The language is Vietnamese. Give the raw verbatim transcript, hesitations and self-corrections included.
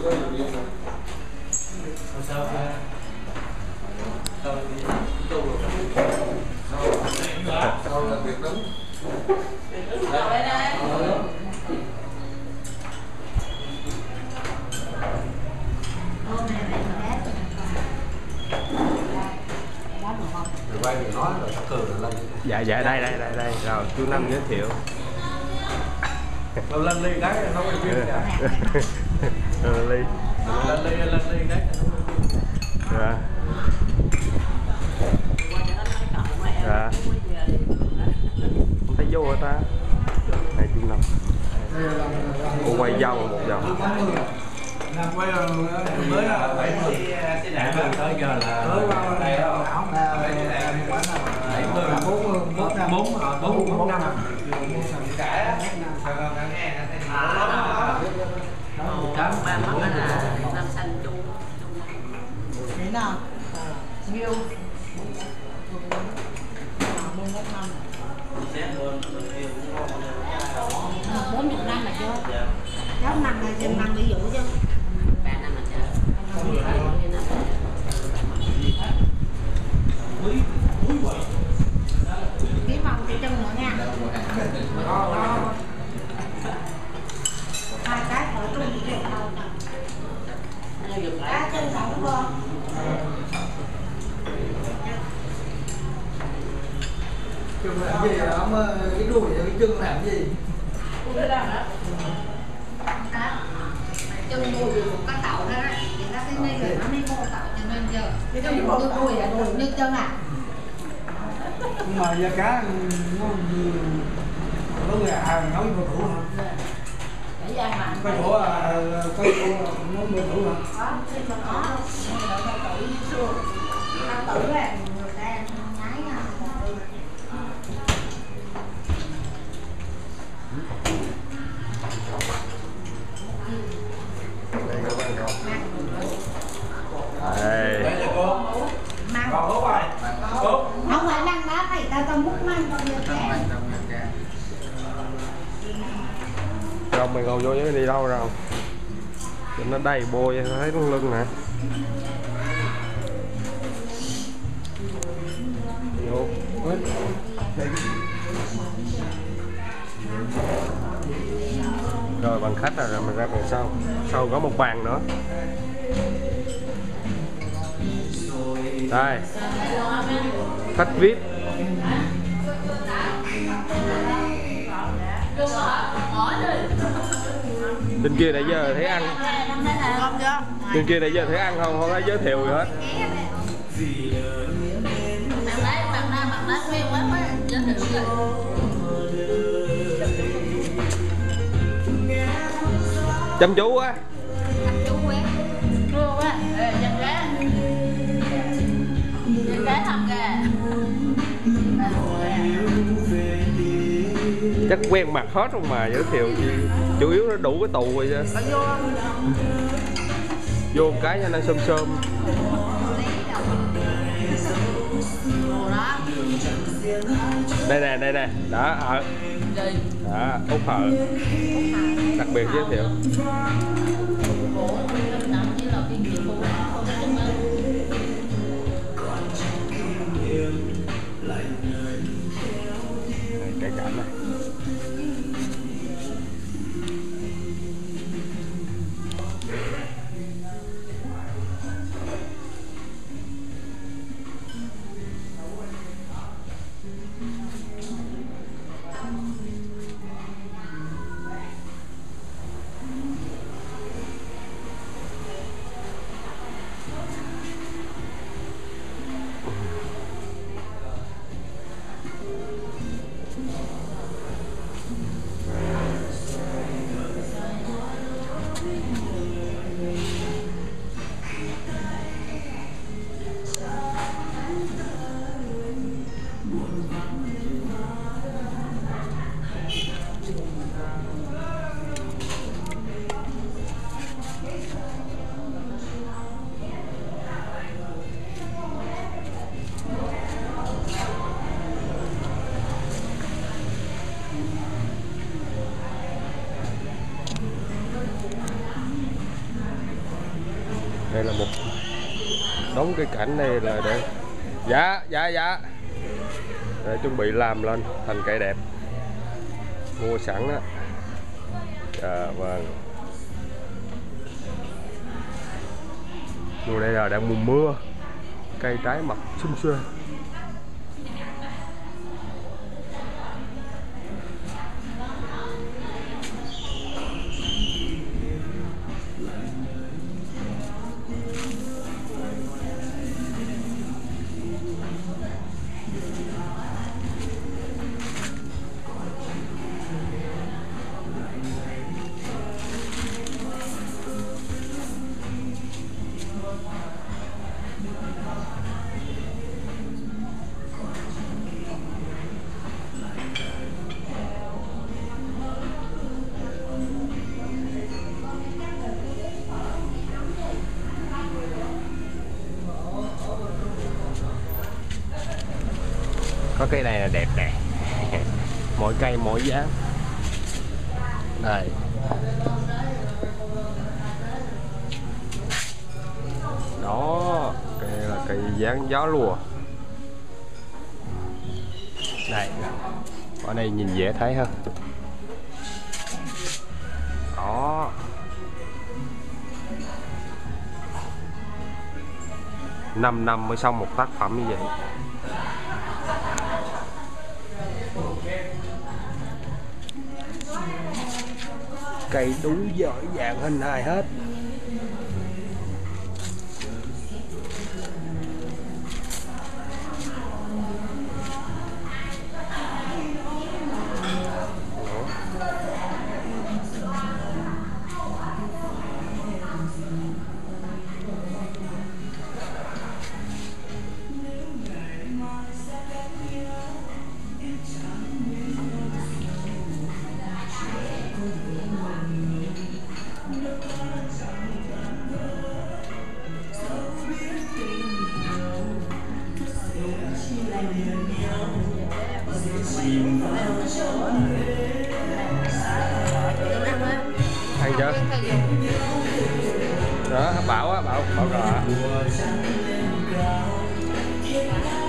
Dạ dạ đây đây đây đây rồi chú Năm giới thiệu. Lên ly cái nó quay phim kìa. Lên ly. Lên ly lên ly cái. Dạ. Dạ. Không thấy vô hả ta? Này chú Năm. Cô quay dâu một vòng. Quay mới là bảy mươi xe đạp tới giờ là đây đó. bốn bốn bốn năm cả ba mắt là năm xanh chung thế nào nghiêu bốn chục năm là chưa cháu năm là trên năm ví dụ chứ ba năm là chưa cái vòng cái chân nữa nha hai cái ở trong cái đầu cá chân sống không chân làm gì ông cái đuôi cái chân làm gì chân đuôi thì một cái tàu đó thì nó cái này rồi nó mới mua tàu cho nên giờ cái chân đuôi đuôi là đuôi như chân à nhưng mà da cá nó nó người à nấu bữa thủ hả? để ra mà Cái chỗ à cái chỗ nấu bữa thủ hả? có khi mà có tự xưa tự là người ta nhái nha Đây. đây là cô mang còn hút rồi không phải mang đá này tao tao múc mang tao giờ cá Rồi mày ngồi vô với đi đâu rồi? Cho nó đầy bôi thấy nó lưng nè. Vô. Rồi bằng khách rồi, rồi mình ra bàn sau. Sau có một bàn nữa. Đây. Khách vi ai pi. Bên kia nãy giờ thấy ăn. Bên kia nãy giờ thấy ăn không? Không thấy giới thiệu gì hết. Chăm chú quá. chăm chú quá cưa quá ê chân cá chân cá thầm kìa Chắc quen mặt hết không mà giới thiệu gì. Chủ yếu nó đủ cái tù rồi chứ. Vô một cái cho nó xôm xôm. Đây nè, đây nè. Đó, ở. Đó, Út Hợ. Đặc biệt giới thiệu. Cái cảnh này. Đây là một đống cây cảnh này là để dạ dạ dạ để chuẩn bị làm lên thành cây đẹp, mua sẵn á. Dạ vâng. Mùa đây là đang mùa mưa, cây trái mọc xum xuê. Có cây này là đẹp nè. Mỗi cây mỗi dáng. Đây. Đó, cây này là cây dáng gió lùa. Đây. Ở đây nhìn dễ thấy hơn. Đó. năm năm mới xong một tác phẩm như vậy. Cây đủ giỏi dạng hình hài hết. Ăn chưa? Đó, Bảo á, Bảo, Bảo gò á.